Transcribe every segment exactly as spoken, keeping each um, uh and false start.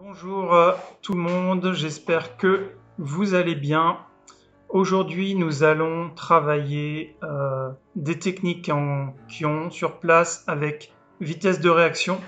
Bonjour euh, tout le monde, j'espère que vous allez bien. Aujourd'hui, nous allons travailler euh, des techniques en Qion sur place avec vitesse de réaction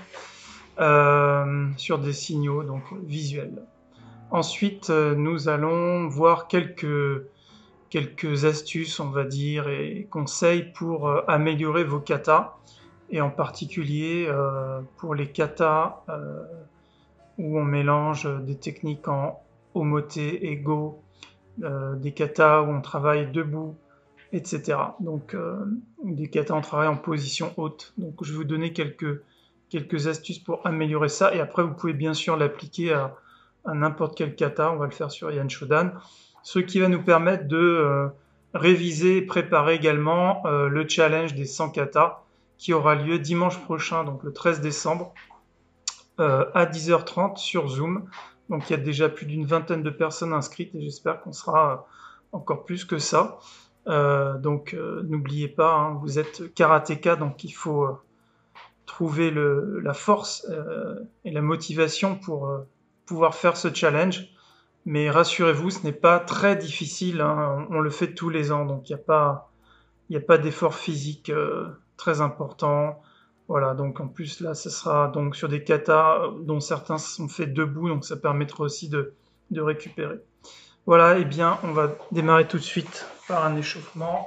euh, sur des signaux donc visuels. Ensuite, euh, nous allons voir quelques, quelques astuces, on va dire, et conseils pour euh, améliorer vos katas, et en particulier euh, pour les katas euh, où on mélange des techniques en omote et go, euh, des katas où on travaille debout, et cetera. Donc euh, des katas on travaille en position haute. Donc je vais vous donner quelques, quelques astuces pour améliorer ça, et après vous pouvez bien sûr l'appliquer à, à n'importe quel kata. On va le faire sur Yan Shodan, ce qui va nous permettre de euh, réviser et préparer également euh, le challenge des cent katas qui aura lieu dimanche prochain, donc le treize décembre, euh, à dix heures trente sur Zoom. Donc il y a déjà plus d'une vingtaine de personnes inscrites et j'espère qu'on sera encore plus que ça. Euh, donc euh, n'oubliez pas, hein, vous êtes karatéka, donc il faut euh, trouver le, la force euh, et la motivation pour euh, pouvoir faire ce challenge. Mais rassurez-vous, ce n'est pas très difficile, hein, on, on le fait tous les ans, donc il n'y a pas, il n'y a pas d'effort physique euh, très important. Voilà, donc en plus là, ce sera donc sur des katas dont certains sont faits debout, donc ça permettra aussi de, de récupérer. Voilà, et eh bien on va démarrer tout de suite par un échauffement.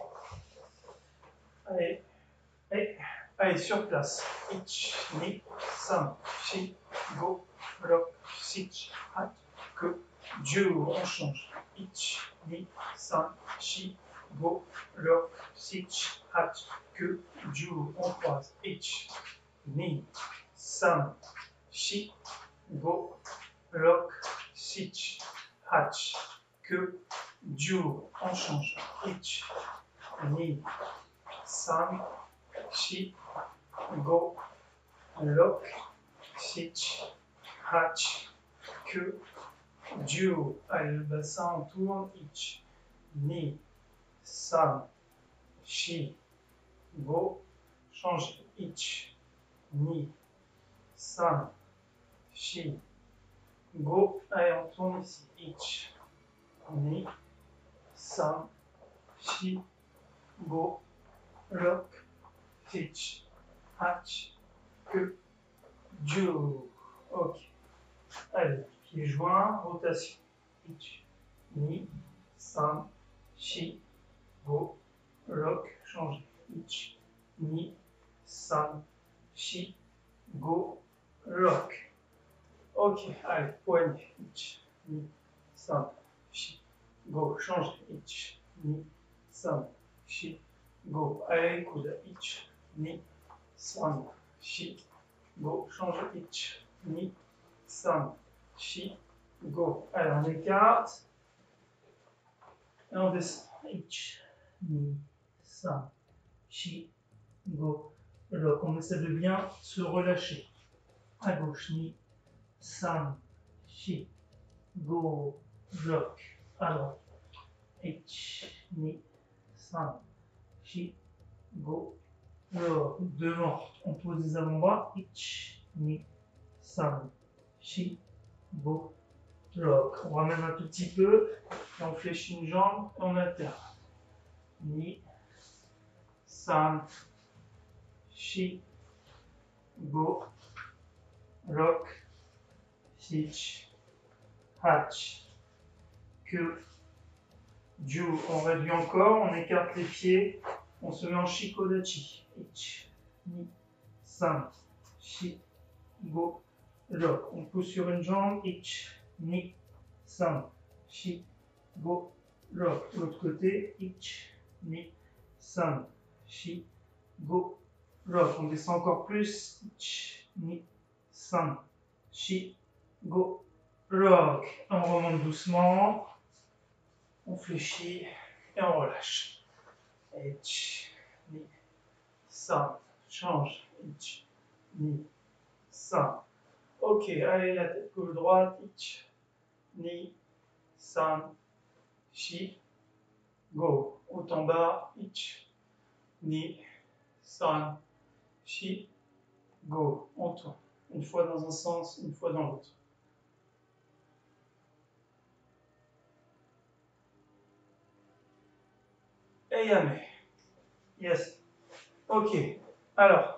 Allez, allez, allez sur place. Ich, ni, san, shi, go, rock, sich, hat, que, Dieu, on change. Ich, ni, san, shi, go, rock, sich, hat, que, Dieu, on croise. Ich, ni, san, shi, go, rock, sich, hat, que, Dieu, on change. Ich, ni, san, shi, go, rock, sich, hatch, que, duo. Allez, le bassin, on tourne. Ich, ni, san, shi, go. Change. Ich, ni, san, shi, go. Allez, on tourne ici. Ich, ni, san, shi, go, rock, sich, hatch, que, duo. Ok. Allez, pieds joints, rotation. Ich, ni, san, shi, go, rock, changer. Ich, ni, san, shi, go, rock. Ok, allez, poignet. Ich, ni, san, shi, go, changer. Ich, ni, san, shi, go. Allez, coude. Ich, ni, san, shi, go, changer. Ich, ni, san, shi, go. Allez, on écarte. Et on descend. Ich, ni, san, shi, go, rock. On essaie de bien se relâcher. À gauche, ni, san, shi, go, rock. À droite. Ich, ni, san, shi, go, rock. Devant, on pose les avant-bras. Ich, ni, san, shi, go, rock. On ramène un tout petit peu, et on fléchit une jambe, et on alterne. Ni, san, shi, go, rock, sich, hatch, que, ju. On réduit encore, on écarte les pieds, on se met en shikodachi. Ich, ni, san, shi, go, rock. On pousse sur une jambe. Ich, ni, san, shi, go, rock. L'autre côté. Ich, ni, san, shi, go, rock. On descend encore plus. Ich, ni, san, shi, go, rock. On remonte doucement. On fléchit et on relâche. Ich, ni, san, change. Ich, ni, san. Ok, allez, la tête gauche-droite. Ich, ni, san, shi, go. Haut en bas. Ich, ni, san, shi, go. On tourne. Une fois dans un sens, une fois dans l'autre. et yame. Yes. Ok. Alors.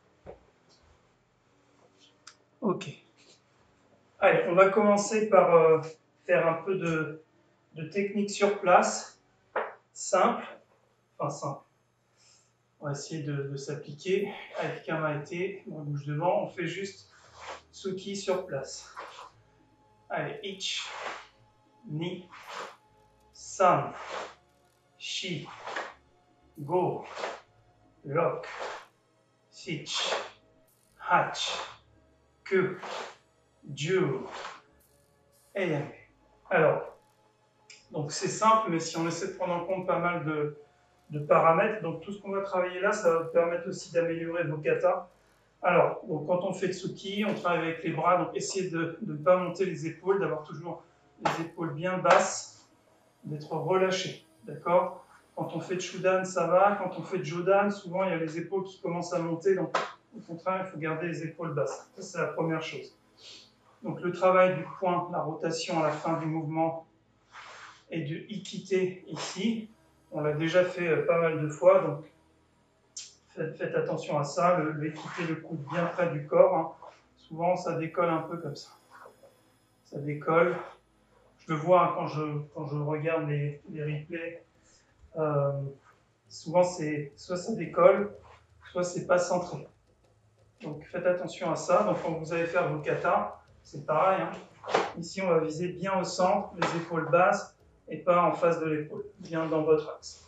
Ok. Allez, on va commencer par euh, faire un peu de, de technique sur place. Simple. Enfin, simple. On va essayer de, de s'appliquer avec Kamaete. On bouge devant. On fait juste Tsuki sur place. Allez, ichi, ni, san, shi, go, roku, shichi, hachi, ku, ju, et yame. Alors, donc c'est simple, mais si on essaie de prendre en compte pas mal de, de paramètres, donc tout ce qu'on va travailler là, ça va permettre aussi d'améliorer vos katas. Alors, donc quand on fait Tsuki, on travaille avec les bras, donc essayez de ne pas monter les épaules, d'avoir toujours les épaules bien basses, d'être relâché, d'accord? Quand on fait Chudan, ça va. Quand on fait Jodan, souvent il y a les épaules qui commencent à monter, donc au contraire, il faut garder les épaules basses. Ça, c'est la première chose. Donc le travail du point, la rotation à la fin du mouvement et de Ikite ici, on l'a déjà fait pas mal de fois, donc faites, faites attention à ça, le, le Ikite le coude bien près du corps. Hein. Souvent, ça décolle un peu comme ça. Ça décolle. Je le vois hein, quand, je, quand je regarde les, les replays. Euh, souvent, c'est soit ça décolle, soit c'est pas centré. Donc, faites attention à ça. Donc, quand vous allez faire vos katas, c'est pareil. Hein. Ici, on va viser bien au centre, les épaules basses, et pas en face de l'épaule, bien dans votre axe.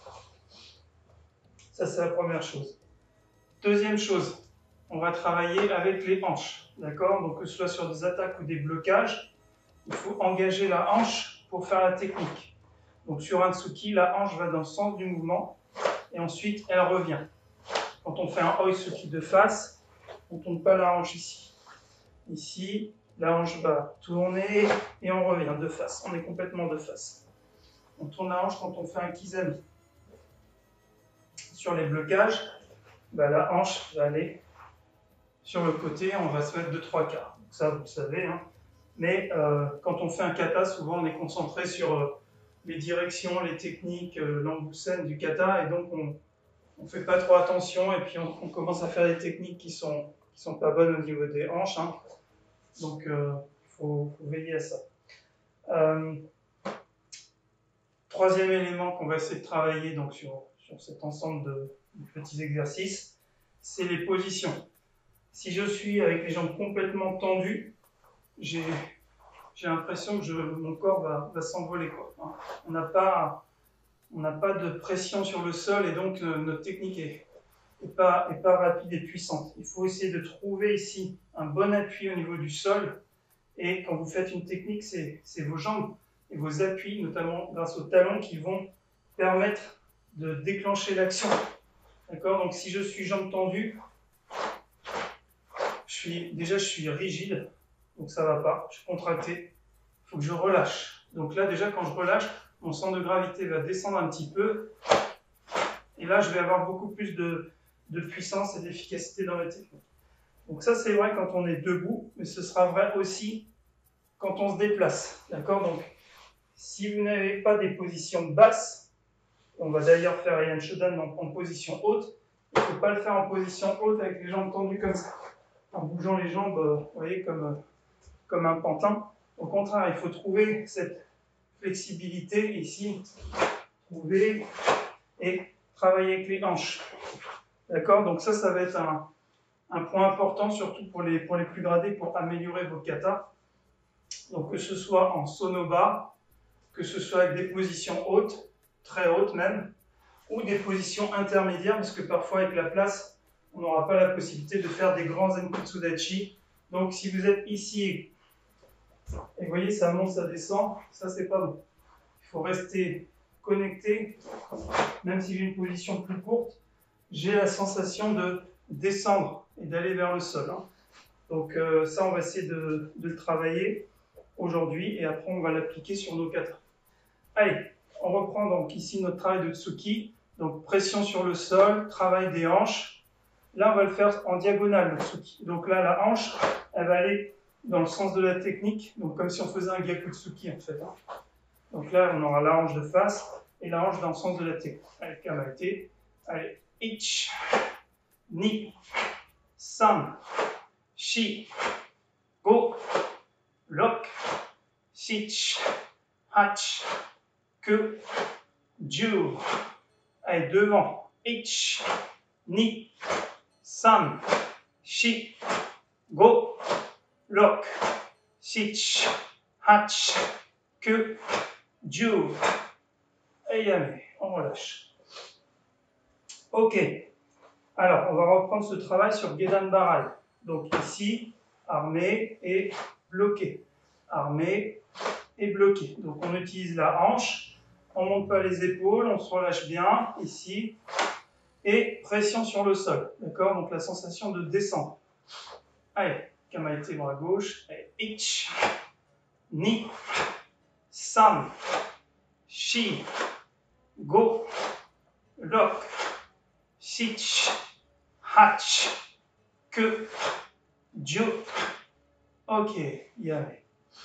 Ça, c'est la première chose. Deuxième chose, on va travailler avec les hanches, d'accord? Donc que ce soit sur des attaques ou des blocages, il faut engager la hanche pour faire la technique. Donc sur un Tsuki, la hanche va dans le sens du mouvement et ensuite elle revient. Quand on fait un Oi Tsuki de face, on ne tourne pas la hanche ici. Ici, la hanche va tourner et on revient de face. On est complètement de face. On tourne la hanche quand on fait un Kizami. Sur les blocages, bah, la hanche va aller sur le côté, on va se mettre deux trois quarts. Donc ça, vous le savez. Hein. Mais euh, quand on fait un kata, souvent on est concentré sur euh, les directions, les techniques, euh, l'emboussaine du kata, et donc on ne fait pas trop attention, et puis on, on commence à faire des techniques qui ne sont, qui sont pas bonnes au niveau des hanches. Hein. Donc il euh, faut, faut veiller à ça. Euh, troisième élément qu'on va essayer de travailler donc, sur, sur cet ensemble de, de petits exercices, c'est les positions. Si je suis avec les jambes complètement tendues, j'ai l'impression que je, mon corps va, va s'envoler. Hein. On n'a pas, on n'a pas de pression sur le sol et donc euh, notre technique est, est, pas, est pas rapide et puissante. Il faut essayer de trouver ici un bon appui au niveau du sol, et quand vous faites une technique, c'est vos jambes et vos appuis, notamment grâce aux talons, qui vont permettre de déclencher l'action. D'accord? Donc si je suis jambes tendues, je suis, déjà je suis rigide, donc ça ne va pas, je suis contracté, il faut que je relâche. Donc là déjà quand je relâche, mon centre de gravité va descendre un petit peu, et là je vais avoir beaucoup plus de, de puissance et d'efficacité dans la technique. Donc ça c'est vrai quand on est debout, mais ce sera vrai aussi quand on se déplace. D'accord? Donc si vous n'avez pas des positions basses, on va d'ailleurs faire Heian Shodan en position haute, il ne faut pas le faire en position haute avec les jambes tendues comme ça, en bougeant les jambes, vous voyez, comme, comme un pantin. Au contraire, il faut trouver cette flexibilité ici, trouver et travailler avec les hanches. D'accord? Donc ça, ça va être un, un point important, surtout pour les, pour les plus gradés, pour améliorer vos katas. Donc que ce soit en sonoba, que ce soit avec des positions hautes, très hautes même, ou des positions intermédiaires, parce que parfois avec la place, on n'aura pas la possibilité de faire des grands Zenkutsudachi. Donc si vous êtes ici, et vous voyez, ça monte, ça descend, ça c'est pas bon. Il faut rester connecté, même si j'ai une position plus courte, j'ai la sensation de descendre et d'aller vers le sol. Hein. Donc euh, ça, on va essayer de, de le travailler aujourd'hui, et après on va l'appliquer sur nos katas. Allez, on reprend donc ici notre travail de Tsuki, donc pression sur le sol, travail des hanches. Là, on va le faire en diagonale, le Tsuki. Donc là, la hanche, elle va aller dans le sens de la technique, donc comme si on faisait un Gyakutsuki en fait. Hein. Donc là, on aura la hanche de face, et la hanche dans le sens de la technique. Allez, kamaete. Allez, ich, ni, san, shi, go, rok, shich, hach, que, ju. Allez, devant. Ich, ni, san, shi, go, rok, shich, hach, que, ju. Et yamé, on relâche. Ok, alors on va reprendre ce travail sur Gedan Barai. Donc ici, armé et bloqué. Armé et bloqué. Donc on utilise la hanche, on ne monte pas les épaules, on se relâche bien ici. Et pression sur le sol. D'accord? Donc la sensation de descendre. Allez, kamaete bras gauche. Allez, ich, ni, san, shi, go, rok, shich, hach, que, ju. Ok, yamé.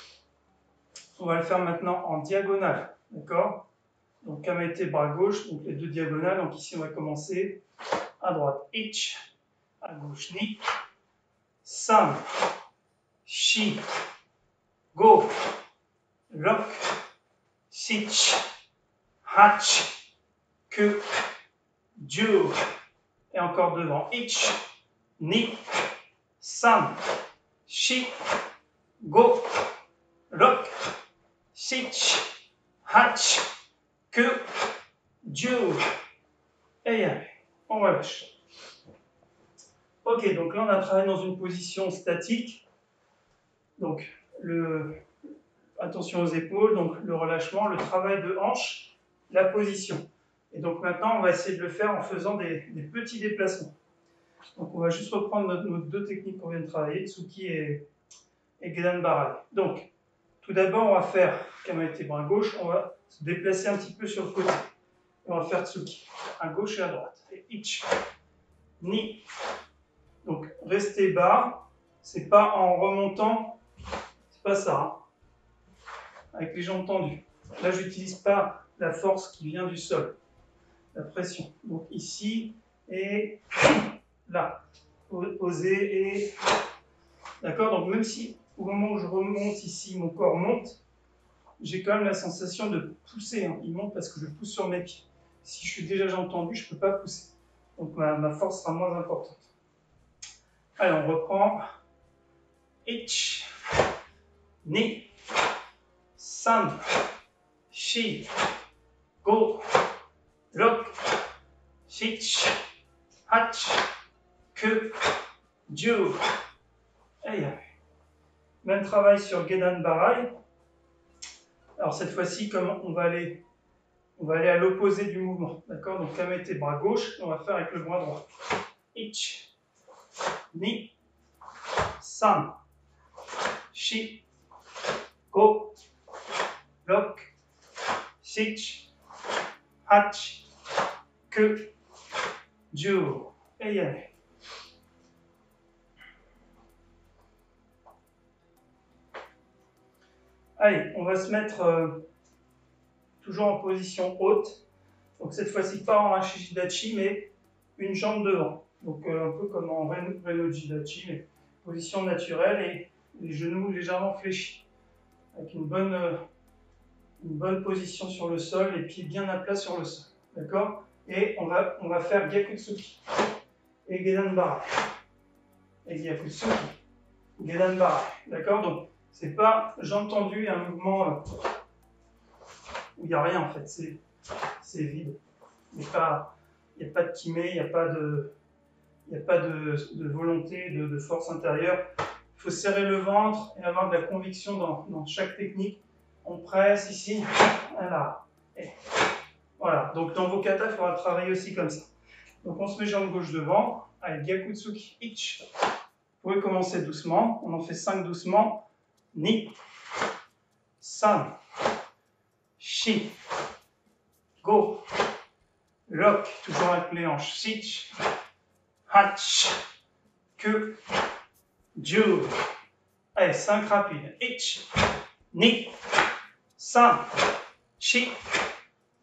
On va le faire maintenant en diagonale. D'accord? Donc kamaete bras gauche, donc les deux diagonales. Donc ici on va commencer à droite. Ich, à gauche ni, san, shi, go, rok, shich, hach, que, ju. Et encore devant. Ich, ni, san, shi, go, rok, shich, hach, que, ju. Et yamé. On relâche. Ok, donc là on a travaillé dans une position statique. Donc, le, attention aux épaules, donc le relâchement, le travail de hanche, la position. Et donc maintenant on va essayer de le faire en faisant des, des petits déplacements. Donc on va juste reprendre notre, nos deux techniques qu'on vient de travailler, Tsuki et, et Gedan Barai. Donc, tout d'abord on va faire kamaete bras gauche, on va se déplacer un petit peu sur le côté. Et on va faire Tsuki, à gauche et à droite. Et ich, ni. Donc restez bas, c'est pas en remontant, c'est pas ça, hein. Avec les jambes tendues. Là j'utilise pas la force qui vient du sol, la pression. Donc ici et là, poser et... D'accord? Donc même si au moment où je remonte ici, mon corps monte, j'ai quand même la sensation de pousser, hein. Il monte parce que je pousse sur mes pieds. Si je suis déjà jambes tendues, je ne peux pas pousser. Donc ma, ma force sera moins importante. Allez, on reprend. Ich, ni, san, shi, go, rok, shich, hach, que, ju. Et yamé. Même travail sur Gedan Barai. Alors cette fois-ci, comme on va aller, on va aller à l'opposé du mouvement. D'accord? Donc kamaete bras gauche, on va faire avec le bras droit. Ich, ni, san, shi, go, rok, shich, hach, que, ju. Et yamé. Allez, on va se mettre euh, toujours en position haute. Donc cette fois-ci pas en Hashidachi, mais une jambe devant. Donc euh, un peu comme en Reno Jidachi, mais position naturelle et les genoux légèrement fléchis. Avec une bonne, euh, une bonne position sur le sol, les pieds bien à plat sur le sol. D'accord? Et on va, on va faire Gyakutsuki et Gedan Barai. Et Gyakutsuki, Gedan Barai. D'accord? Donc c'est pas jambes tendues et un mouvement euh, où il n'y a rien en fait, c'est vide. Il n'y a pas, il n'y a pas de kimé, il n'y a pas de, il n'y a pas de, de volonté, de, de force intérieure. Il faut serrer le ventre et avoir de la conviction dans, dans chaque technique. On presse ici, voilà. Et voilà, donc dans vos katas, il faudra travailler aussi comme ça. Donc on se met jambe gauche devant, avec Gyakutsuki, ich. Vous pouvez commencer doucement, on en fait cinq doucement. Ni, san, shi, go, rok, toujours avec les hanches, shich, hach, que, ju. Allez, cinq rapides. Ich, ni, san, shi,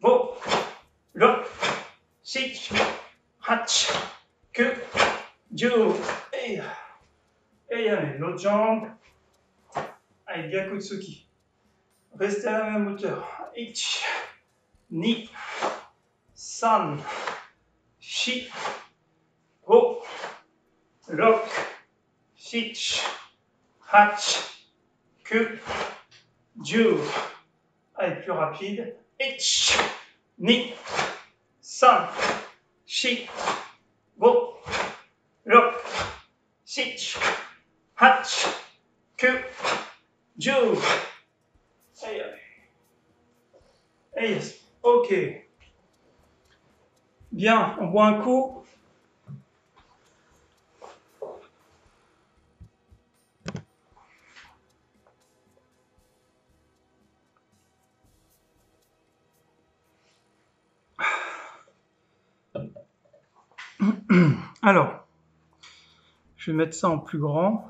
go, lock, six, hatch, que, Joe, et, et allez, l'autre jambe, allez, Gyakutsuki, restez à la même hauteur, ich, ni, san, shi, go, lock, six, hatch, que, Joe, allez, plus rapide, ich, ni, san, shi, go, lock, six, hatch, que, Joe. Aïe, aïe. Et yes. Ok. Bien, on boit un coup. Alors, je vais mettre ça en plus grand.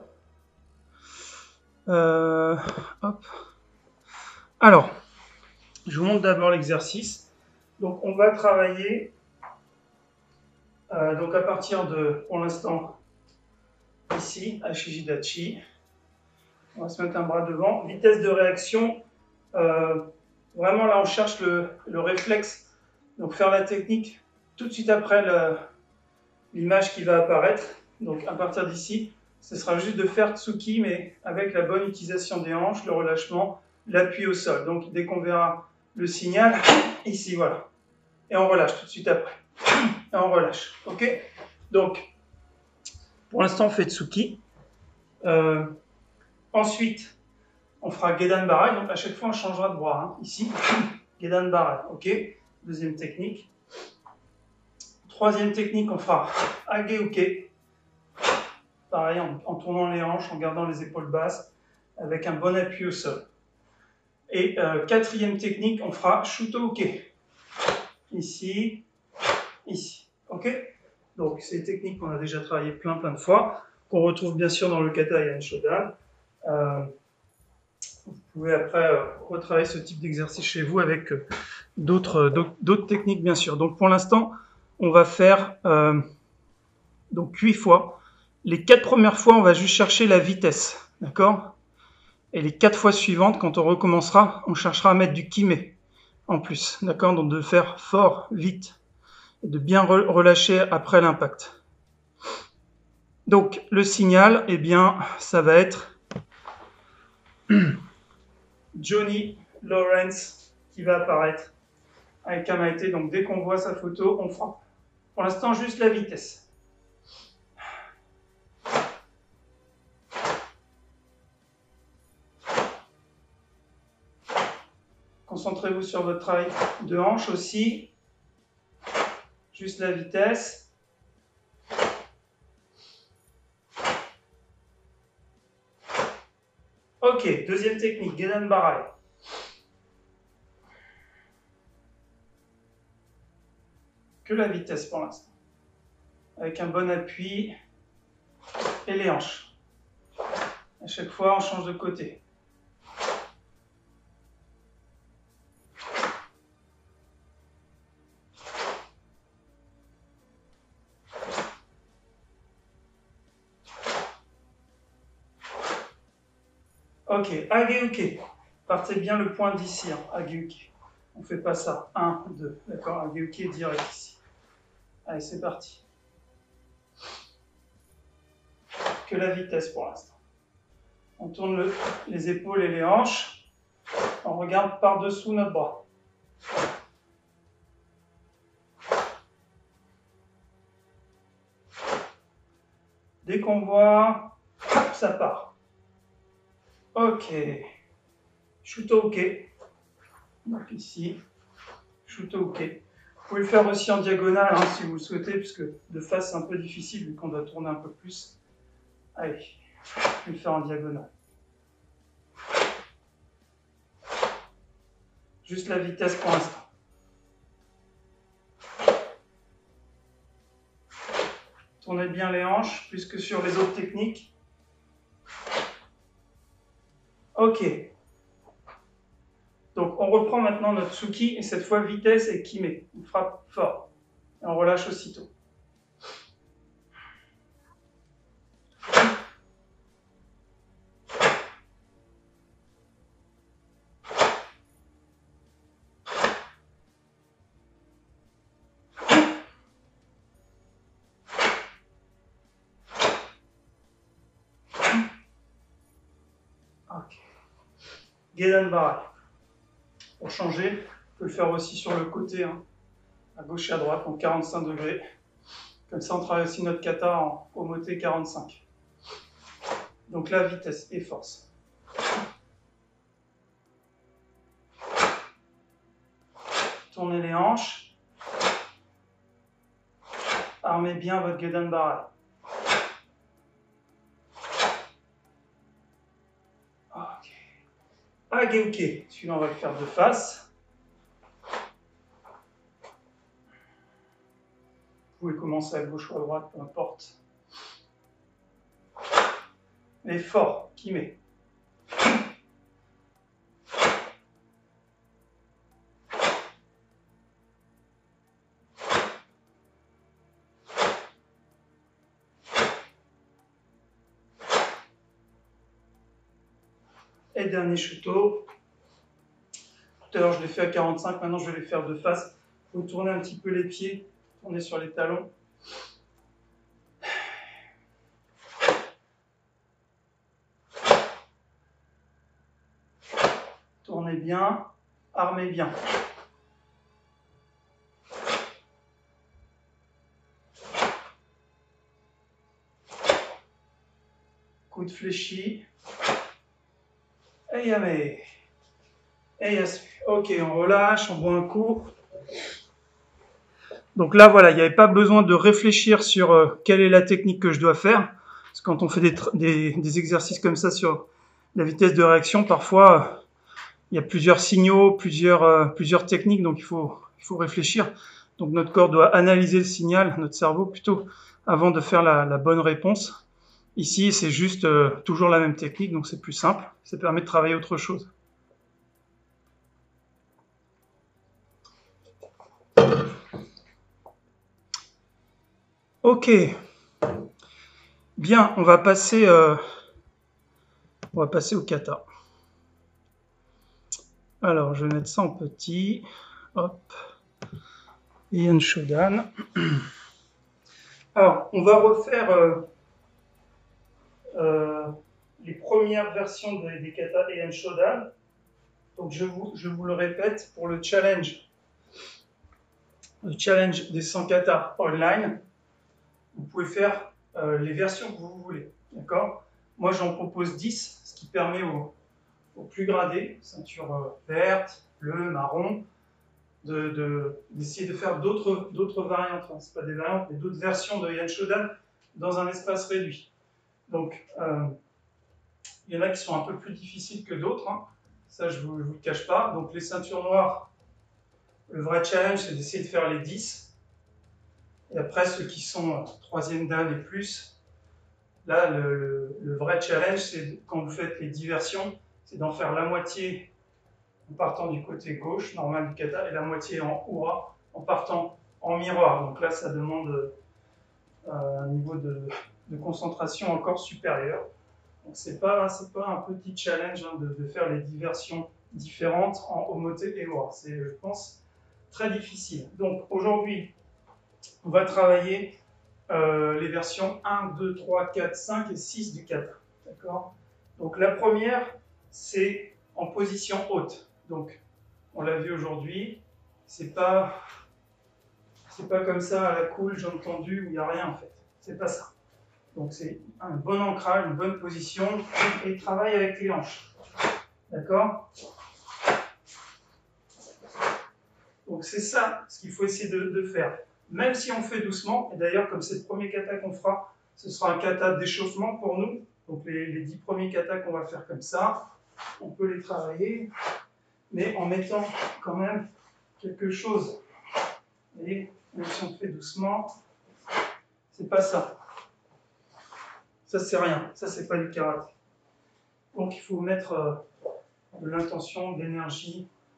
Euh, hop. Alors, je vous montre d'abord l'exercice. Donc, on va travailler euh, donc à partir de, pour l'instant, ici, Ashijidachi. On va se mettre un bras devant. Vitesse de réaction. Euh, vraiment, là, on cherche le, le réflexe. Donc, faire la technique tout de suite après l'image qui va apparaître. Donc, à partir d'ici, ce sera juste de faire Tsuki, mais avec la bonne utilisation des hanches, le relâchement, l'appui au sol. Donc, dès qu'on verra le signal, ici, voilà. Et on relâche tout de suite après. Et on relâche. OK? Donc, pour l'instant, on fait Tsuki. Euh, ensuite, on fera Gedan Barai. Donc, à chaque fois, on changera de bras. Hein. Ici, Gedan Barai. OK? Deuxième technique. Troisième technique, on fera Ageuke. Pareil, en, en tournant les hanches, en gardant les épaules basses, avec un bon appui au sol. Et euh, quatrième technique, on fera Shuto-uke. Ici, ici. OK? Donc, c'est des techniques qu'on a déjà travaillé plein, plein de fois, qu'on retrouve bien sûr dans le Kata Yan Shodan. Euh, vous pouvez après euh, retravailler ce type d'exercice chez vous avec euh, d'autres d'autres techniques, bien sûr. Donc, pour l'instant, on va faire euh, donc huit fois. Les quatre premières fois, on va juste chercher la vitesse, d'accord? Et les quatre fois suivantes, quand on recommencera, on cherchera à mettre du kime en plus, d'accord? Donc de faire fort, vite, et de bien re relâcher après l'impact. Donc le signal, eh bien, ça va être Johnny Lawrence qui va apparaître avec Kamaete. Donc dès qu'on voit sa photo, on frappe. Pour l'instant, juste la vitesse. Concentrez-vous sur votre travail de hanche aussi. Juste la vitesse. Ok, deuxième technique, Gedan Barai. Que la vitesse pour l'instant. Avec un bon appui et les hanches. À chaque fois, on change de côté. Ok, Ageuke. Partez bien le point d'ici, hein, Ageuke. On ne fait pas ça. un, deux. D'accord, Ageuke direct ici. Allez, c'est parti. Que la vitesse pour l'instant. On tourne le, les épaules et les hanches. On regarde par-dessous notre bras. Dès qu'on voit, hop, ça part. Ok. Shuto-uke. Donc ici, Shuto-uke. Vous pouvez le faire aussi en diagonale hein, si vous le souhaitez, puisque de face c'est un peu difficile vu qu'on doit tourner un peu plus. Allez, je vais le faire en diagonale. Juste la vitesse pour l'instant. Tournez bien les hanches, plus que sur les autres techniques. Ok. Donc on reprend maintenant notre Tsuki, et cette fois vitesse et Kime. On frappe fort. Et on relâche aussitôt. Ok. Gedan Barai. Pour changer, on peut le faire aussi sur le côté, hein, à gauche et à droite, en quarante-cinq degrés. Comme ça, on travaille aussi notre kata en omote quarante-cinq. Donc là, vitesse et force. Tournez les hanches. Armez bien votre Gedan Barai. Ok. Agenke. Celui-là, on va le faire de face. Vous pouvez commencer à gauche ou à droite, peu importe. Mais fort, Kime. Et dernier shuto. Tout à l'heure, je l'ai fait à quarante-cinq, maintenant je vais les faire de face. Vous tournez un petit peu les pieds, tournez sur les talons. Tournez bien, armez bien. Coup de fléchi. Et yame. Et yasu. Ok, on relâche, on boit un coup. Donc là, voilà, il n'y avait pas besoin de réfléchir sur euh, quelle est la technique que je dois faire. Parce que quand on fait des, des, des exercices comme ça sur la vitesse de réaction, parfois, euh, il y a plusieurs signaux, plusieurs, euh, plusieurs techniques, donc il faut, il faut réfléchir. Donc notre corps doit analyser le signal, notre cerveau plutôt, avant de faire la, la bonne réponse. Ici, c'est juste euh, toujours la même technique, donc c'est plus simple. Ça permet de travailler autre chose. Ok. Bien, on va passer, euh, on va passer au kata. Alors, je vais mettre ça en petit. Hop. Heian Shodan. Alors, on va refaire euh, euh, les premières versions des, des katas Heian Shodan. Donc, je vous, je vous le répète, pour le challenge, le challenge des cent katas online, vous pouvez faire euh, les versions que vous voulez. D'accord? Moi, j'en propose dix, ce qui permet aux, aux plus gradés, ceinture euh, verte, bleue, marron, de, de, d'essayer de faire d'autres, d'autres variantes, enfin, c'est pas des variantes, mais d'autres versions de Heian Shodan dans un espace réduit. Donc, euh, il y en a qui sont un peu plus difficiles que d'autres, hein. Ça je ne vous, vous le cache pas. Donc les ceintures noires, le vrai challenge c'est d'essayer de faire les dix. Et après ceux qui sont troisième dan et plus, là le, le, le vrai challenge c'est quand vous faites les dix versions, c'est d'en faire la moitié en partant du côté gauche, normal du kata, et la moitié en Ura, en partant en miroir. Donc là, ça demande euh, un niveau de, de concentration encore supérieur. Donc c'est pas, c'est pas un petit challenge hein, de, de faire les dix versions différentes en omote et Ura. C'est, je pense, très difficile. Donc aujourd'hui, on va travailler euh, les versions un, deux, trois, quatre, cinq et six du kata. D'accord? Donc la première, c'est en position haute. Donc on l'a vu aujourd'hui, c'est pas, c'est pas comme ça à la cool, j'ai entendu, où il n'y a rien en fait. C'est pas ça. Donc c'est un bon ancrage, une bonne position, et travaille avec les hanches. D'accord? Donc c'est ça ce qu'il faut essayer de, de faire. Même si on fait doucement, et d'ailleurs comme c'est le premier kata qu'on fera, ce sera un kata d'échauffement pour nous. Donc les, les dix premiers katas qu'on va faire comme ça, on peut les travailler, mais en mettant quand même quelque chose. Et même si on fait doucement, c'est pas ça. Ça c'est rien, ça c'est pas du karaté. Donc il faut mettre euh, de l'intention, de l'énergie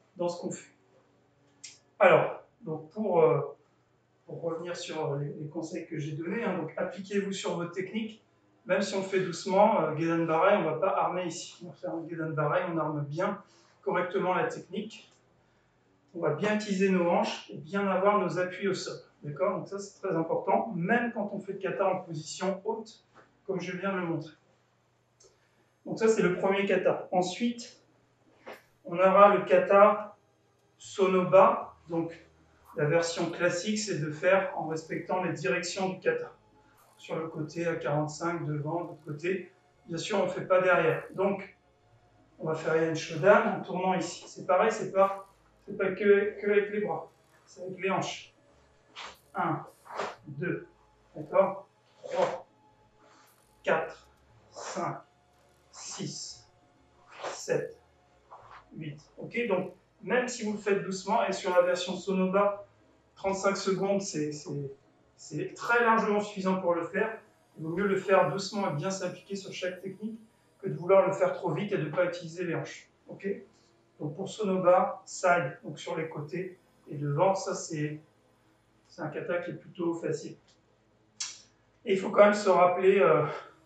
dans ce qu'on fait. Alors, donc pour, euh, pour revenir sur les, les conseils que j'ai donnés, hein, donc appliquez-vous sur votre technique, même si on fait doucement, euh, Gedan Barai, on ne va pas armer ici. On va faire un Gedan Barai, on arme bien correctement la technique. On va bien utiliser nos hanches et bien avoir nos appuis au sol. D'accord? Donc ça, c'est très important, même quand on fait le kata en position haute, comme je viens de le montrer. Donc ça, c'est le premier kata. Ensuite, on aura le kata Sonoba. Donc la version classique, c'est de faire en respectant les directions du kata. Sur le côté à quarante-cinq, devant, de l'autre côté. Bien sûr, on ne fait pas derrière. Donc, on va faire Yan Shodan en tournant ici. C'est pareil, c'est pas, c'est pas que, que avec les bras, c'est avec les hanches. un, deux, d'accord? trois, quatre, cinq, six, sept, huit. Ok, donc même si vous le faites doucement, et sur la version Sonoba, trente-cinq secondes, c'est très largement suffisant pour le faire. Il vaut mieux le faire doucement et bien s'appliquer sur chaque technique que de vouloir le faire trop vite et de ne pas utiliser les hanches. Ok? Donc pour Sonoba, side, donc sur les côtés et devant, ça c'est un kata qui est plutôt facile. Et il faut quand même se rappeler euh,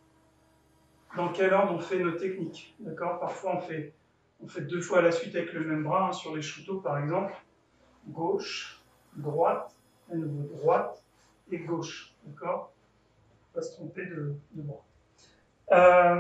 dans quel ordre on fait nos techniques. D'accord? Parfois on fait, on fait deux fois à la suite avec le même bras, hein, sur les shuto par exemple. Gauche, droite, à nouveau droite et gauche. D'accord? Pas se tromper de, de bras. Euh,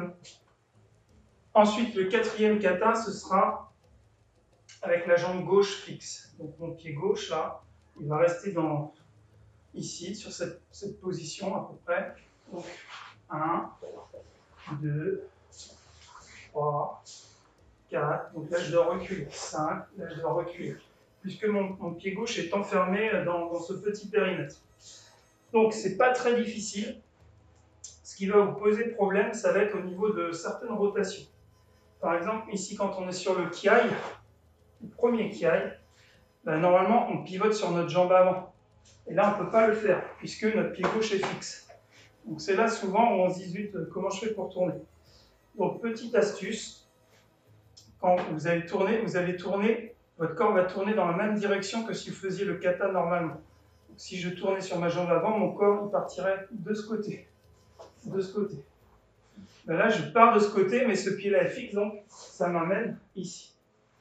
ensuite, le quatrième kata, ce sera avec la jambe gauche fixe. Donc mon pied gauche, là, il va rester dans, ici, sur cette, cette position à peu près. Donc, un, deux, trois, quatre. Donc là, je dois reculer. cinq, là, je dois reculer. Puisque mon, mon pied gauche est enfermé dans, dans ce petit périmètre. Donc, c'est pas très difficile. Ce qui va vous poser problème, ça va être au niveau de certaines rotations. Par exemple, ici, quand on est sur le kiai, le premier kiai, ben, normalement, on pivote sur notre jambe avant. Et là, on ne peut pas le faire, puisque notre pied gauche est fixe. Donc c'est là souvent où on se dit, zut, comment je fais pour tourner? Donc, petite astuce, quand vous allez tourner, vous allez tourner, votre corps va tourner dans la même direction que si vous faisiez le kata normalement. Donc, si je tournais sur ma jambe avant, mon corps il partirait de ce côté. De ce côté. Ben là, je pars de ce côté, mais ce pied-là est fixe, donc ça m'amène ici.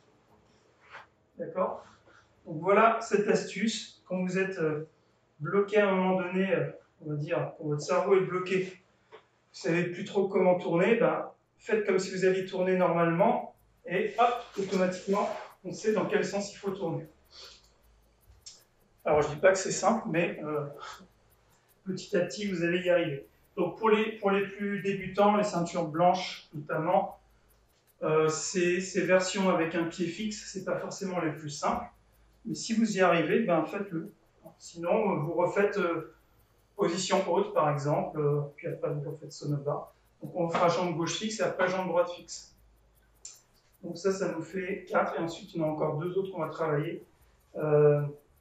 D'accord? Donc voilà cette astuce. Quand vous êtes bloqué à un moment donné, on va dire, quand votre cerveau est bloqué, vous ne savez plus trop comment tourner, ben, faites comme si vous alliez tourner normalement, et hop, automatiquement, on sait dans quel sens il faut tourner. Alors, je ne dis pas que c'est simple, mais euh, petit à petit, vous allez y arriver. Donc pour les, pour les plus débutants, les ceintures blanches notamment, euh, ces, ces versions avec un pied fixe, ce n'est pas forcément les plus simples. Mais si vous y arrivez, ben faites-le. Sinon, vous refaites euh, position haute par exemple, euh, puis après vous refaites Sonoba. Donc on fera jambe gauche fixe et après jambe droite fixe. Donc ça, ça nous fait quatre, et ensuite il y en a encore deux autres qu'on va travailler, euh,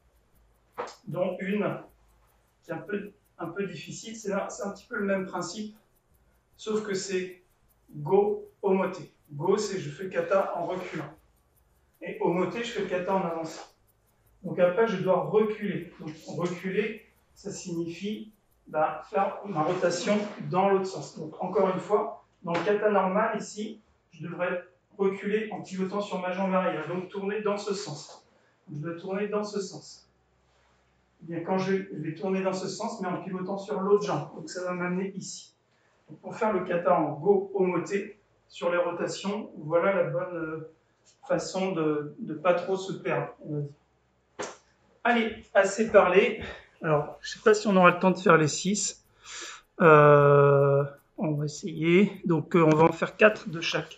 dont une qui est un peu... un peu difficile, c'est un, un petit peu le même principe, sauf que c'est go, omote. Go, c'est je fais le kata en reculant. Et omote, je fais le kata en avançant. Donc après, je dois reculer. Donc reculer, ça signifie bah, faire ma rotation dans l'autre sens. Donc encore une fois, dans le kata normal, ici, je devrais reculer en pivotant sur ma jambe arrière. Donc tourner dans ce sens. Je dois tourner dans ce sens. Bien, quand je vais tourner dans ce sens, mais en pivotant sur l'autre jambe. Donc ça va m'amener ici. Donc pour faire le kata en go omote, sur les rotations, voilà la bonne façon de ne pas trop se perdre, on va dire. Allez, assez parlé. Alors, je ne sais pas si on aura le temps de faire les six. Euh, on va essayer. Donc euh, on va en faire quatre de chaque.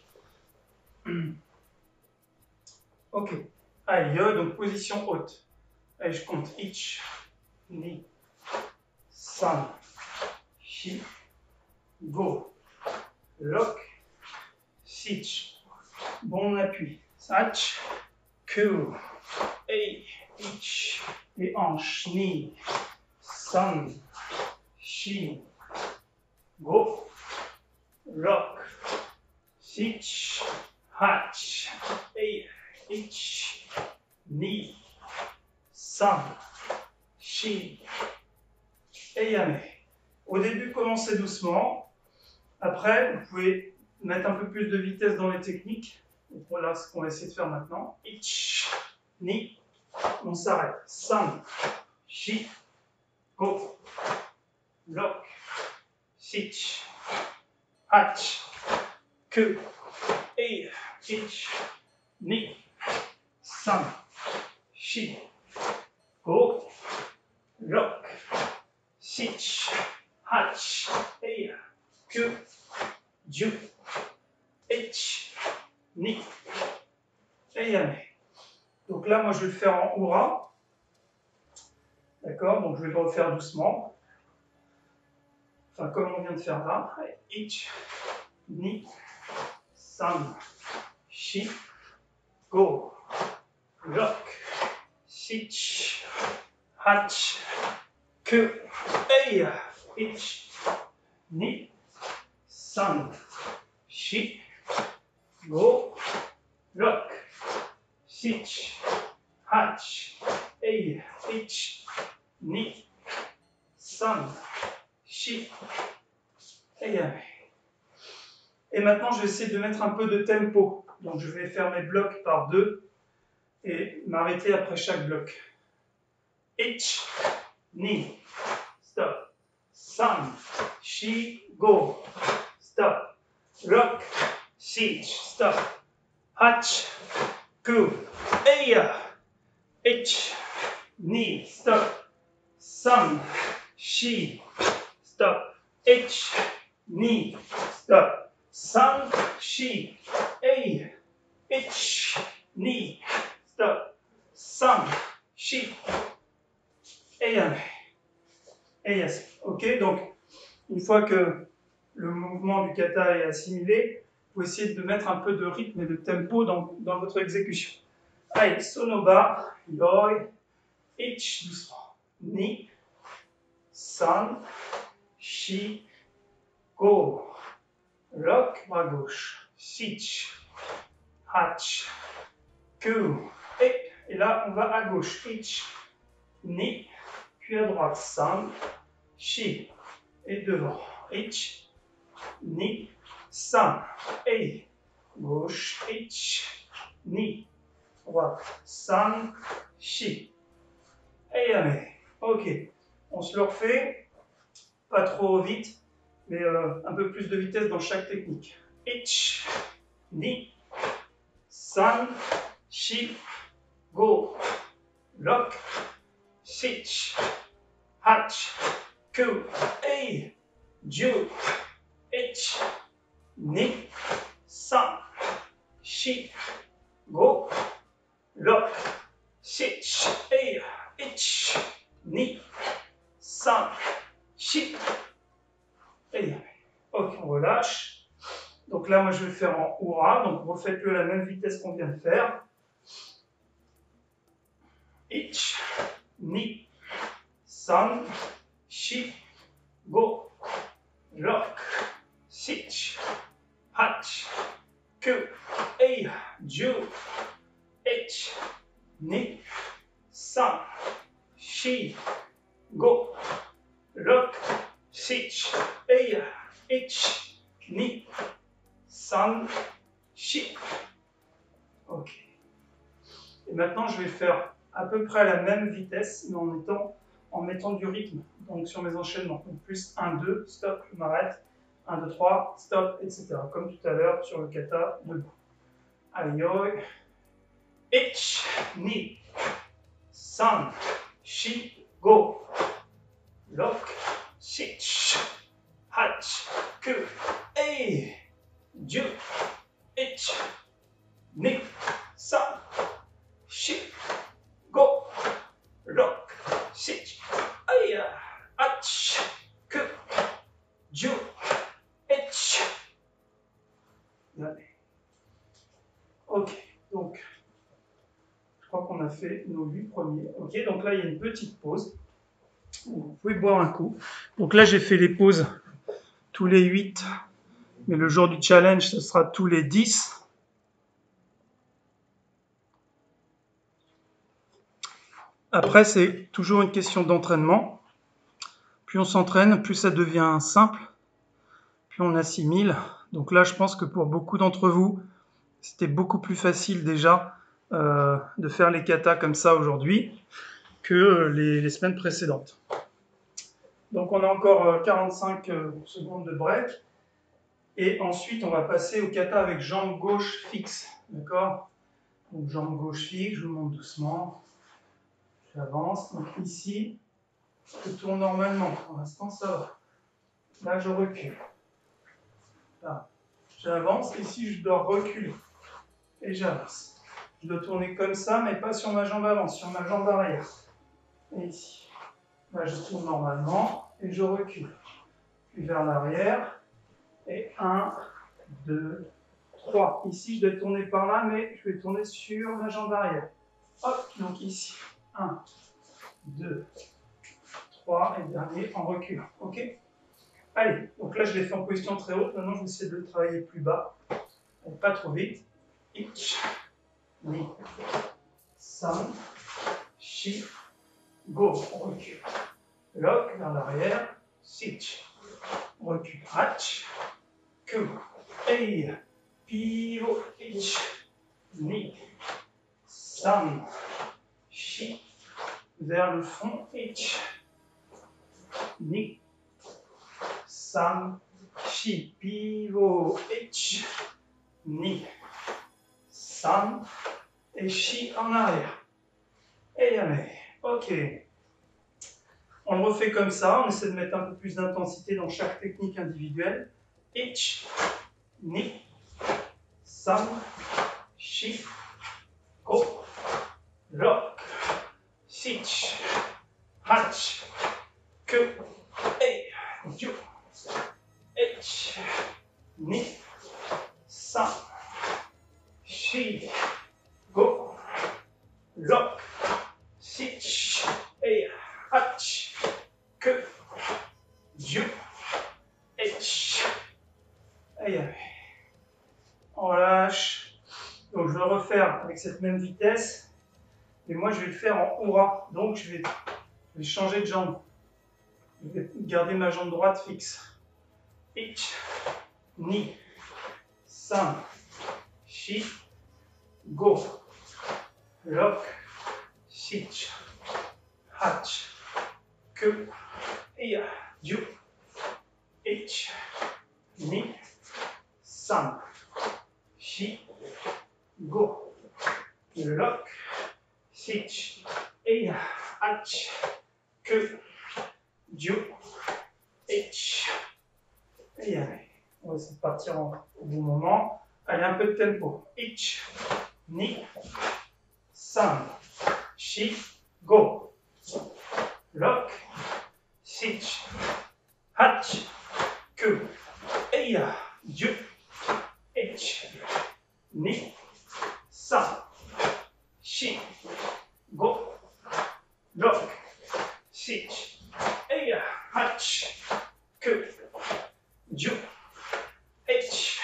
Ok. Allez, donc position haute. Allez, je compte. Ich, ni, san, shi, go, lock, sich, bon appui, sach, ku, ei, ich, les hanches, ni, san, shi, go, lock, sich, hach, ei, ich, ni, san, shi, et yame. Au début, commencez doucement. Après, vous pouvez mettre un peu plus de vitesse dans les techniques. Donc voilà ce qu'on va essayer de faire maintenant. Ich, ni, on s'arrête. San, shi, go, lock, sich, hach, que, ei, ich, ni, san, shi, go, lock, sich, hach, ei, que, ju, ich, ni, et yame. Donc là, moi, je vais le faire en hura. D'accord? Donc je vais le refaire doucement. Enfin, comme on vient de faire là. Ich, ni, san, shi, go, lock, sich, hach, que, ei, ich, ni, san, shi, go, lock, sich, hach, ei, ich, ni, san, shi, et yame. Et maintenant, je vais essayer de mettre un peu de tempo. Donc, je vais faire mes blocs par deux et m'arrêter après chaque bloc. Ich, ni, stop. San, shi, go, stop. Rock, sich, stop. Hach, ku, eya. Ich, ni, stop. San, shi, stop. Ich, ni, stop. San, shi, ei, ich, ni, stop. San, shi, et yame. Et yes. Ok, donc une fois que le mouvement du kata est assimilé, vous essayez de mettre un peu de rythme et de tempo dans, dans votre exécution. Allez, sonoba, yoi, ich, doucement. Ni, san, shi, go. Lock, bras gauche. Sich, hach, ku, et. Et là, on va à gauche. Ich, ni, puis à droite. San, shi, et devant. Ich, ni, san, et. Gauche, ich, ni, droite. San, shi, et yame. Ok, on se le refait. Pas trop vite, mais euh, un peu plus de vitesse dans chaque technique. Ich, ni, san, shi, go, lock, sich, hach, ku, ei, ju, ich, ni, san, shi, go, lock, sich, ei, ich, ni, san, shi, et ok, on relâche. Donc là, moi, je vais le faire en hura. Donc, refaites-le à la même vitesse qu'on vient de faire. Ich, ni, san, shi, go, lock, sich, hach, ku, ei, ju, ich, ni, san, shi, go, lock, sich, ei, ich, ni, san, shi. Ok. Et maintenant, je vais faire à peu près à la même vitesse, mais en, étant, en mettant du rythme donc sur mes enchaînements. Donc plus un, deux, stop, je m'arrête. un, deux, trois, stop, et cetera. Comme tout à l'heure sur le kata debout. Allez, yo. Ich, ni, san, shi, go. Lock, sich, hach, ku, ei, ju, ich, ni, san, shi, go, lock, sich, ei, hach, ku, ju, ich. Ok, donc je crois qu'on a fait nos huit premiers. Ok, donc là il y a une petite pause. Vous pouvez boire un coup. Donc là, j'ai fait les pauses tous les huit, mais le jour du challenge, ce sera tous les dix. Après, c'est toujours une question d'entraînement. Plus on s'entraîne, plus ça devient simple, plus on assimile. Donc là, je pense que pour beaucoup d'entre vous, c'était beaucoup plus facile déjà euh, de faire les katas comme ça aujourd'hui que les, les semaines précédentes. Donc on a encore quarante-cinq secondes de break. Et ensuite, on va passer au kata avec jambe gauche fixe. D'accord? Donc jambe gauche fixe, je vous monte doucement. J'avance. Donc ici, je tourne normalement. Pour l'instant, ça va. Là, je recule. Là, j'avance. Ici, je dois reculer. Et j'avance. Je dois tourner comme ça, mais pas sur ma jambe avant, sur ma jambe arrière. Et ici. Là, je tourne normalement et je recule. Puis vers l'arrière. Et un, deux, trois. Ici, je dois tourner par là, mais je vais tourner sur ma jambe arrière. Hop, donc ici. un, deux, trois. Et dernier en reculant. Ok? Allez, donc là, je l'ai fait en position très haute. Maintenant, je vais essayer de le travailler plus bas. Et pas trop vite. Ich, ni, san, shi, go. On recule. Lock vers l'arrière. Sich. Recule. Hach. Ku. Ei. Pivot. Ich. Ni. San. Shi. Vers le fond. Ich. Ni. San. Shi. Pivot. Ich. Ni. San. Et Shi en arrière. Et allez. Ok. On le refait comme ça, on essaie de mettre un peu plus d'intensité dans chaque technique individuelle. Ich, ni, san, shi, go, lock, sich, hach, que, ei, ju, ich, ni, san, shi, go, lock, sich, ei, hach, que, ju, ich. Aïe, aïe. On lâche. Donc je vais le refaire avec cette même vitesse. Et moi je vais le faire en hurrah. Donc je vais, je vais changer de jambe. Je vais garder ma jambe droite fixe. Ich, ni, san, shi, go, lock, sich, hach, que, ia, ju, ich, ni, san, shi, go, lock, sich, ia, hach, que, ju, ich. Et allez, on va essayer de partir en, au bon moment. Allez, un peu de tempo. Ich, ni, san, shi, go, lock, sich, hach, que, ia, ju, ich, ni, san, shi, go, lock, sich, ia, hach, que, ju, ich.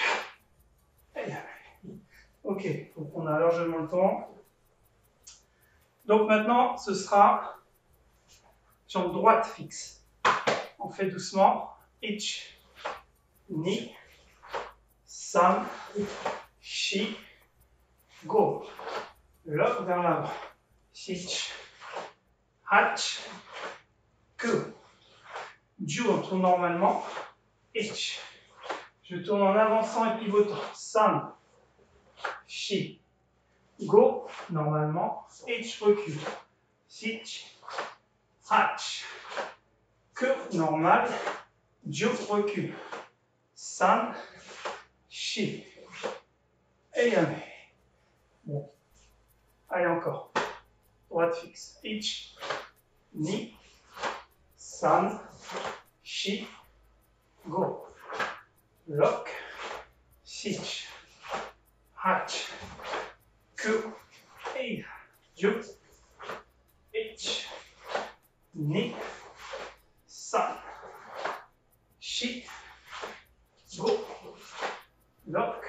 Ok, donc on a largement le temps. Donc maintenant, ce sera jambe droite fixe. On fait doucement. Ich, ni, san, shi, go. Lock vers l'avant. Sich, hach, que. Ju, on tourne normalement. Ich. Je tourne en avançant et pivotant. San, shi, go, normalement. Ich, recule. Sich, hach, que, normal. Ju, recule. San, shi. Et allez. Bon. Allez encore. Droite fixe. Ich, ni, san, shi, go. Lock, sich, hach, que, ei, ju, ich, ni, san, shi, go, lock,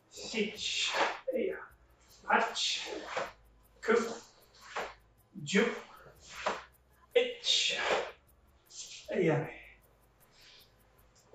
sich, ei, hach, que, ju,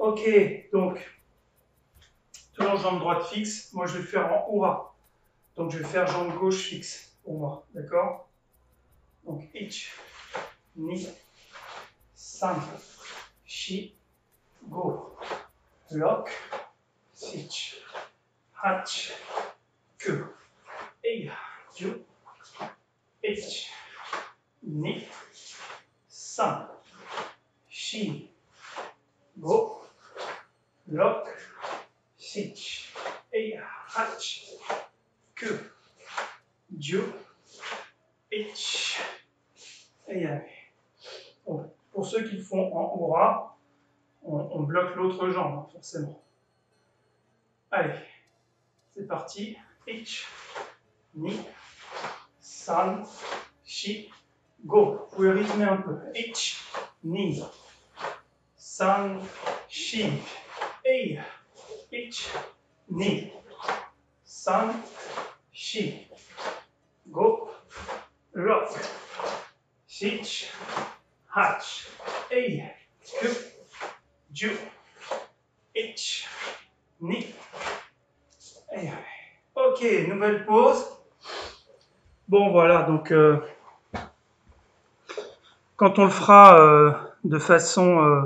Ok, donc, toujours jambe droite fixe. Moi, je vais le faire en hurrah. Donc, je vais faire jambe gauche fixe pour moi. D'accord? Donc, ich, ni, san, shi, go. Lock, sich, hach, que. Eia, ju, ich, ni, san, shi, go. Lock, sich, eia, hach, que. Ju, ich, eia. Bon, pour ceux qui le font en hurrah, on, on bloque l'autre jambe, hein, forcément. Allez, c'est parti. Ich, ni, san, shi, go. Vous pouvez rythmer un peu. Ich, ni, san, shi, ei. Ich, ni, san, shi, go. Lock, sich, hach, ei, que, ju, ich, ni, ei. Ok, nouvelle pause. Bon, voilà, donc euh, quand on le fera euh, de façon... Euh,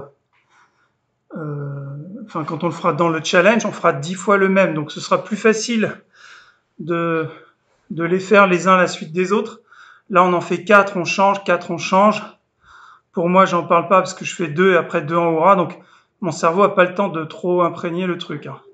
euh, enfin, quand on le fera dans le challenge, on fera dix fois le même. Donc, ce sera plus facile de, de les faire les uns à la suite des autres. Là, on en fait quatre, on change, quatre, on change. Pour moi, j'en parle pas parce que je fais deux et après deux en hurrah. Donc, mon cerveau n'a pas le temps de trop imprégner le truc. Hein.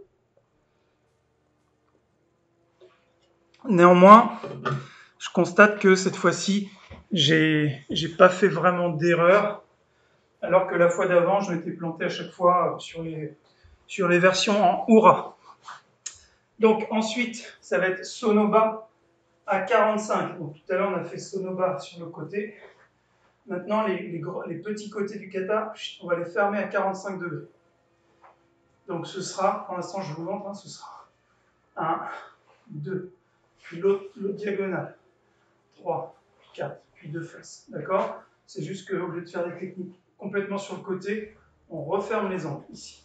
Néanmoins, je constate que cette fois-ci, j'ai, j'ai pas fait vraiment d'erreur, alors que la fois d'avant, je m'étais planté à chaque fois sur les, sur les versions en hurrah. Donc ensuite, ça va être sonoba à quarante-cinq. Donc tout à l'heure, on a fait sonoba sur le côté. Maintenant, les, les, gros, les petits côtés du kata, on va les fermer à quarante-cinq degrés. Donc ce sera, pour l'instant, je vous montre, hein, ce sera un, deux, puis l'autre diagonale. trois, quatre, puis deux faces. D'accord? C'est juste qu'au lieu de faire des techniques complètement sur le côté, on referme les angles ici.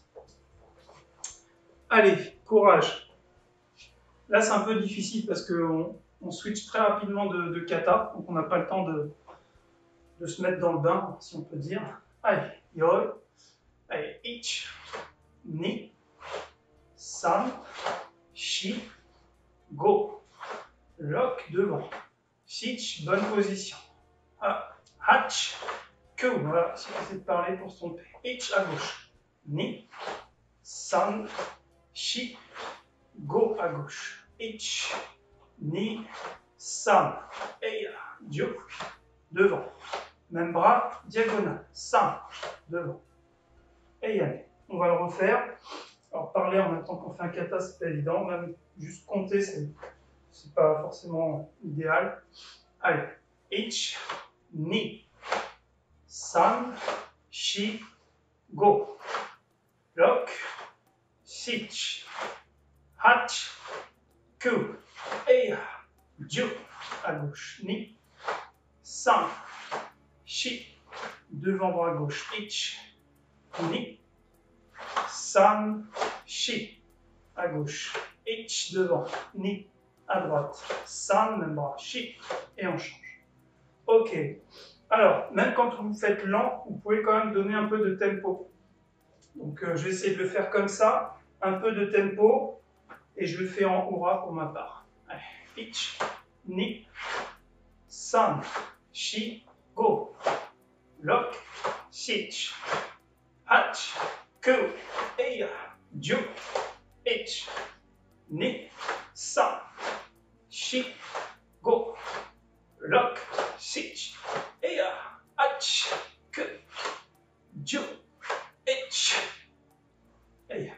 Allez, courage. Là, c'est un peu difficile parce qu'on on switch très rapidement de, de kata, donc on n'a pas le temps de, de se mettre dans le bain, si on peut dire. Allez, yoi. Allez, ich, ni, san, shi, go. Lock devant. Sich, bonne position. Ah, hach, que. Voilà, si vous essayez de parler pour se tromper. Ich à gauche. Ni, san, shi, go à gauche. Ich, ni, san, eia, ju, devant. Même bras, diagonale. San, devant. Eia. On va le refaire. Alors, parler en même temps qu'on fait un kata, c'est pas évident. Même juste compter, c'est. C'est pas forcément idéal. Allez, ich, ni, san, shi, go. Lock, sich, hach, que, eia, ju, à gauche, ni, san, shi, devant bras gauche, ich, ni, san, shi, à gauche, ich devant, ni, à droite, san, même bras, shi, et on change. Ok. Alors, même quand vous faites lent, vous pouvez quand même donner un peu de tempo. Donc, euh, je vais essayer de le faire comme ça, un peu de tempo, et je le fais en hurrah pour ma part. Allez, ich, ni, san, shi, go. Lock, sich, hach, que, eia, ju, ich, ni, san, shi, go. Lock, sich, eia, hach, que, ju, ich, eia.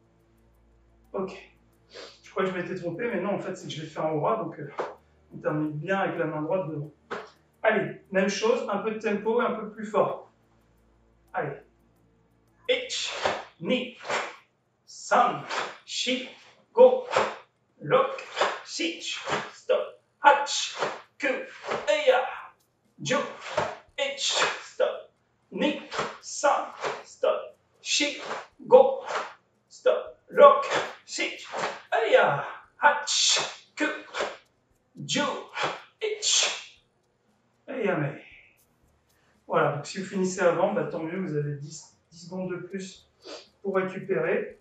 Ok. Je crois que je m'étais trompé, mais non, en fait, c'est que je l'ai fait en hurrah, donc euh, on termine bien avec la main droite devant. Allez, même chose, un peu de tempo et un peu plus fort. Allez. Ich, ni, san, shi, go. Lock, sich, stop, hach, que, eia, ju, ich, stop, ni, san, stop, shi, go, stop, lock, sit, aya, hatch, que, ju, itch, aya, mais. Voilà, donc si vous finissez avant, bah, tant mieux, vous avez dix, dix secondes de plus pour récupérer.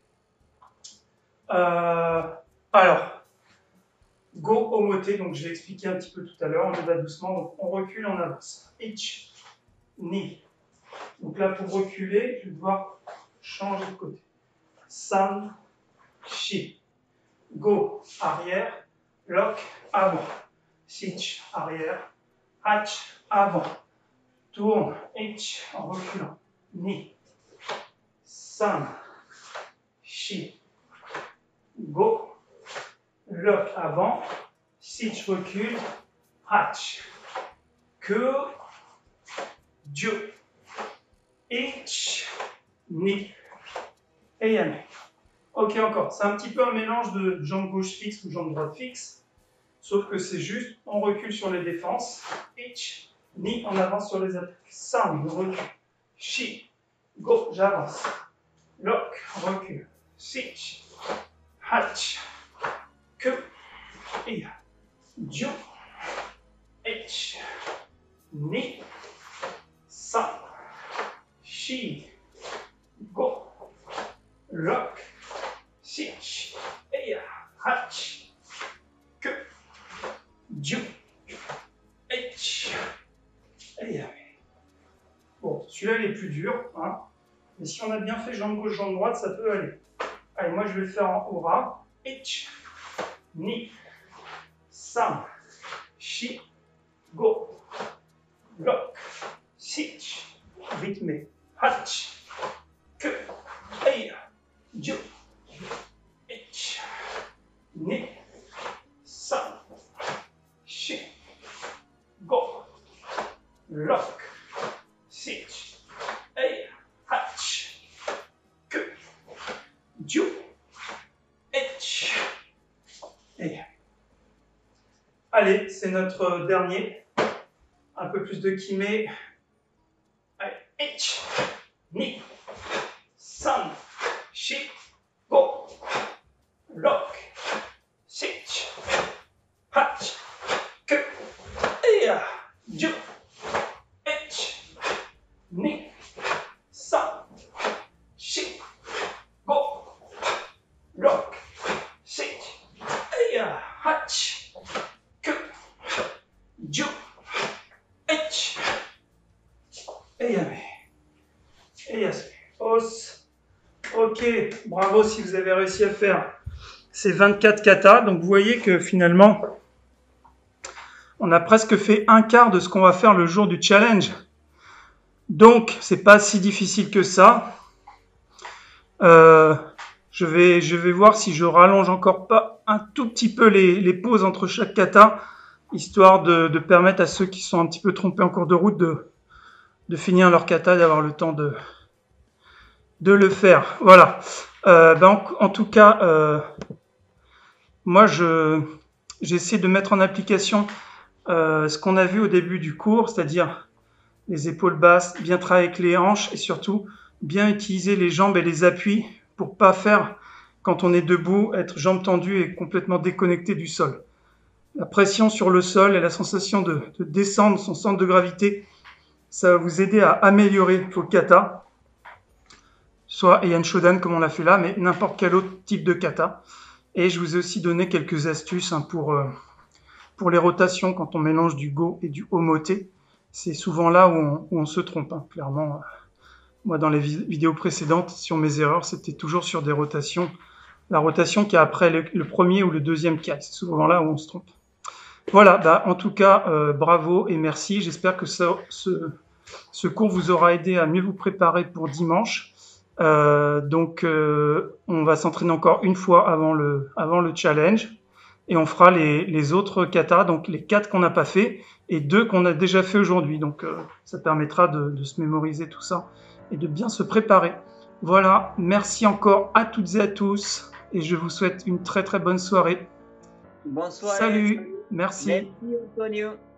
Euh, alors, go omoté, donc je l'ai expliqué un petit peu tout à l'heure, on y va doucement, donc on recule, on avance. Itch, ni. Donc là, pour reculer, je vais devoir changer de côté. San, shi. Go, arrière. Lock, avant. Sitch, arrière. Hatch, avant. Tourne, itch, en reculant. Ni. San, shi. Go. Lock, avant. Sitch, recule. Hatch. Que. Ju. Itch, ni, et yame. Ok, encore. C'est un petit peu un mélange de jambe gauche fixe ou jambe droite fixe. Sauf que c'est juste, on recule sur les défenses. Itch, ni, on avance sur les attaques. San, recule. Shi, go, j'avance. Lock, recule. Sitch, hatch, que, et ju, itch, ni, san. Shi, go, lock, sitch, aya, hatch, que, ju, itch, aya. Bon, celui-là il est plus dur, hein. Mais si on a bien fait jambe gauche, jambe droite, ça peut aller. Allez, moi je vais le faire en aura. Itch, ni, san, shi, go, lock, sitch, rythmé. Hatch, que, aya, ju, itch, ni, san, shi, go, lock, sitch, aya, hatch, que, ju, itch, aya. Allez, c'est notre dernier. Un peu plus de kimé. Allez, itch. Ni, san, shi, go, lock, sitch, hatch, que, aya, ju, itch, ni, san, shi, go, lock, sitch, aya, hatch, que, ju, itch, aya. Et os. Ok, bravo si vous avez réussi à faire ces vingt-quatre katas. Donc vous voyez que finalement, on a presque fait un quart de ce qu'on va faire le jour du challenge. Donc, c'est pas si difficile que ça. Euh, je, vais, je vais voir si je rallonge encore pas un tout petit peu les, les pauses entre chaque kata, histoire de, de permettre à ceux qui sont un petit peu trompés en cours de route de, de finir leur kata, d'avoir le temps de... de le faire. Voilà. Euh, ben en, en tout cas, euh, moi, je j'essaie de mettre en application euh, ce qu'on a vu au début du cours, c'est-à-dire les épaules basses, bien travailler avec les hanches et surtout bien utiliser les jambes et les appuis pour pas faire, quand on est debout, être jambes tendues et complètement déconnecté du sol. La pression sur le sol et la sensation de, de descendre son centre de gravité, ça va vous aider à améliorer vos katas. Soit Heian Shodan comme on l'a fait là, mais n'importe quel autre type de kata. Et je vous ai aussi donné quelques astuces hein, pour, euh, pour les rotations quand on mélange du go et du omoté. C'est souvent là où on, où on se trompe, hein, clairement. Euh, moi, dans les vi vidéos précédentes, sur mes erreurs, c'était toujours sur des rotations. La rotation qui est après le, le premier ou le deuxième kai, c'est souvent là où on se trompe. Voilà, bah, en tout cas, euh, bravo et merci. J'espère que ça, ce, ce cours vous aura aidé à mieux vous préparer pour dimanche. Euh, donc, euh, on va s'entraîner encore une fois avant le, avant le challenge et on fera les, les autres katas, donc les quatre qu'on n'a pas fait et deux qu'on a déjà fait aujourd'hui. Donc, euh, ça permettra de, de se mémoriser tout ça et de bien se préparer. Voilà, merci encore à toutes et à tous et je vous souhaite une très très bonne soirée. Bonne soirée. Salut, merci. Merci Antonio.